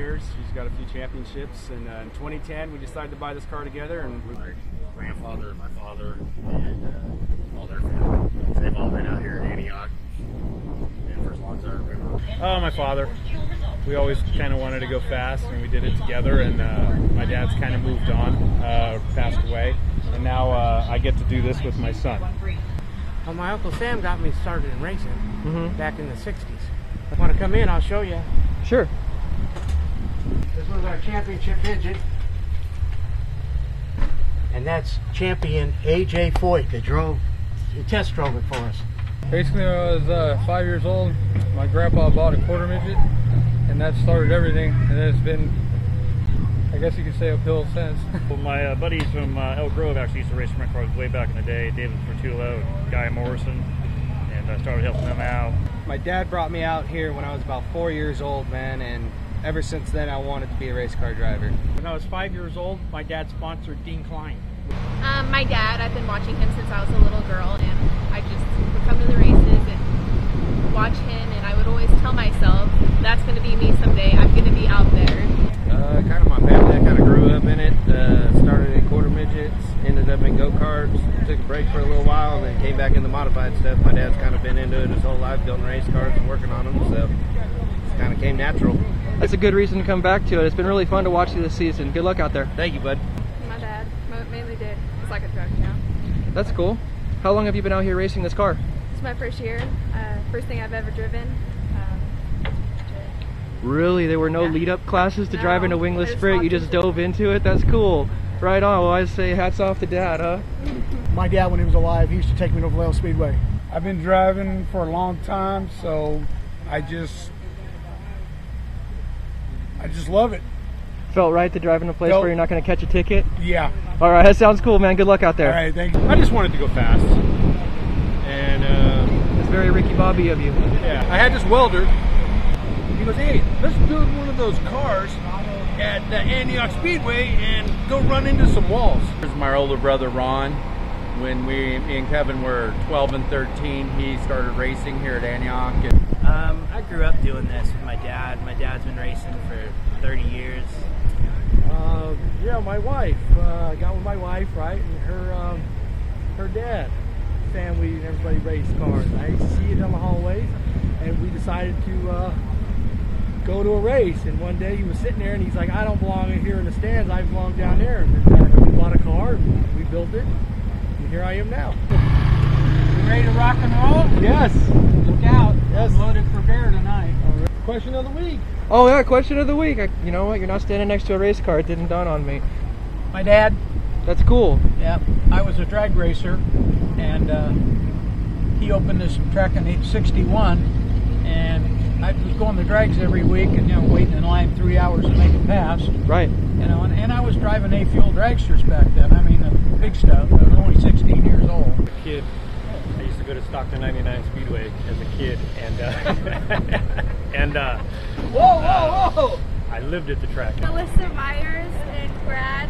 years. She's got a few championships, and in 2010 we decided to buy this car together. And my grandfather, my father, and all their family. They've all been out here in Antioch, and for as long as I remember. My father. We always kind of wanted to go fast, and we did it together. And my dad's kind of moved on, passed away, and now I get to do this with my son. Well, my Uncle Sam got me started in racing back in the 60s. If you want to come in, I'll show you. Sure. This was our championship midget. And that's champion A.J. Foyt that test drove it for us. Basically, when I was 5 years old, my grandpa bought a quarter midget, and that started everything. And it's been, I guess you could say, uphill since. Well, my buddies from Elk Grove actually used to race sprint cars way back in the day. David Fertulo and Guy Morrison, and I started helping them out. my dad brought me out here when I was about 4 years old, man, and ever since then I wanted to be a race car driver. When I was 5 years old, my dad sponsored Dean Klein. My dad, I've been watching him since I was a little girl, and I just would come to the races and watch him, and I would always tell myself, that's going to be me someday, I'm going to be out there. Kind of my family, I kind of grew up in it, started in quarter midgets, ended up in go-karts, took a break for a little while, and then came back into modified stuff. My dad's kind of been into it his whole life, building race cars and working on them, so it kind of came natural. That's a good reason to come back to it. It's been really fun to watch you this season. Good luck out there. Thank you, bud. My dad mainly did. It's like a drug now. That's cool. How long have you been out here racing this car? It's my first year. First thing I've ever driven. Really? There were no lead-up classes to drive in a wingless sprint? You just dove into it? That's cool. Right on. Well, I say hats off to Dad, huh? My dad, when he was alive, he used to take me to Vallejo Speedway. I've been driving for a long time, so I just love it. Felt right to drive in a place where you're not going to catch a ticket? Yeah. All right, that sounds cool, man. Good luck out there. All right, thank you. I just wanted to go fast, and it's very Ricky Bobby of you. Yeah, I had this welder. He goes, hey, let's build one of those cars at the Antioch Speedway and go run into some walls. This is my older brother, Ron. When me and Kevin were 12 and 13, he started racing here at Antioch. I grew up doing this with my dad. My dad's been racing for 30 years. Yeah, my wife. I got with my wife, right, and her dad. Family and everybody raced cars. I see it in the hallways, and we decided to go to a race. And one day he was sitting there and he's like, I don't belong here in the stands, I belong down there. And we bought a car, and we built it, and here I am now. You ready to rock and roll? Yes. Look out. Yes. I'm loaded for bear tonight. Question of the week. Oh yeah, question of the week. You know what? You're not standing next to a race car. It didn't dawn on me. My dad. That's cool. Yeah, I was a drag racer, and he opened this track in '61, and I was going to drags every week, and waiting in line 3 hours to make a pass. Right. And I was driving A-fuel dragsters back then. I mean, the big stuff. I was only 16 years old. As a kid, I used to go to Stockton 99 Speedway as a kid, and whoa! I lived at the track. Melissa Myers and Brad.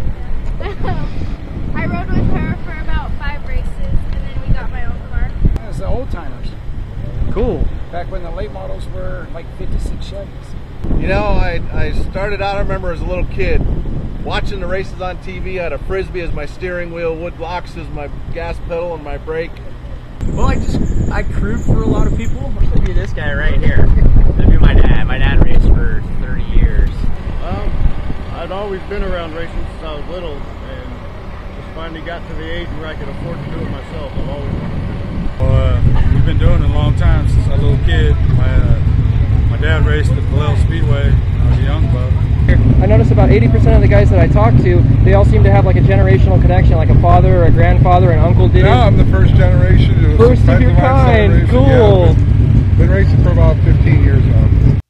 I rode with her for about 5 races, and then we got my own car. That was the old timers. Cool. Back when the late models were like 56 Chevys. You know, I started out, I remember as a little kid, watching the races on TV. I had a Frisbee as my steering wheel, wood blocks as my gas pedal and my brake. Well, I crewed for a lot of people. Look at this guy right here. That'd be my dad. My dad raced for 30 years. Well, I'd always been around racing since I was little, and just finally got to the age where I could afford to do it myself. I've always wanted to do it. Well, we've been doing it a long time since I was a little kid. My dad raced at Vallejo Speedway when I was a young buck. I noticed about 80% of the guys that I talk to, they all seem to have like a generational connection, like a father or a grandfather, an uncle did. Yeah, I'm the first generation. First of your kind. Cool. Yeah, been racing for about 15 years now.